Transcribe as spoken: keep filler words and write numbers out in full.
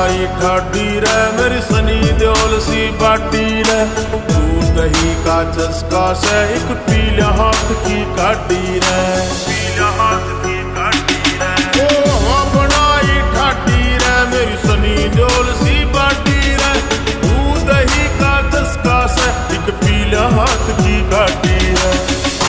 आई ठाडी रे मेरी सनी देओल सी बाटी रे। तू दही का चस्का से एक पीला हाथ की काटी रे, पीला